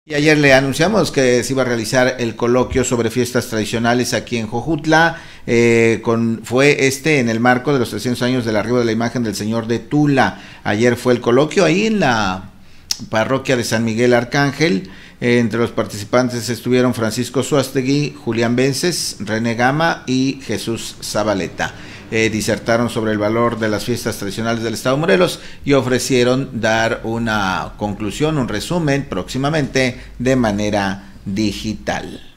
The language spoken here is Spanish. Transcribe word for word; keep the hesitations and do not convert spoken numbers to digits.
Y ayer le anunciamos que se iba a realizar el coloquio sobre fiestas tradicionales aquí en Jojutla, eh, con, fue este en el marco de los trescientos años del arribo de la imagen del Señor de Tula. Ayer fue el coloquio ahí en la parroquia de San Miguel Arcángel. Eh, entre los participantes estuvieron Francisco Suástegui, Julián Vences, René Gama y Jesús Zabaleta. Eh, disertaron sobre el valor de las fiestas tradicionales del Estado de Morelos y ofrecieron dar una conclusión, un resumen próximamente de manera digital.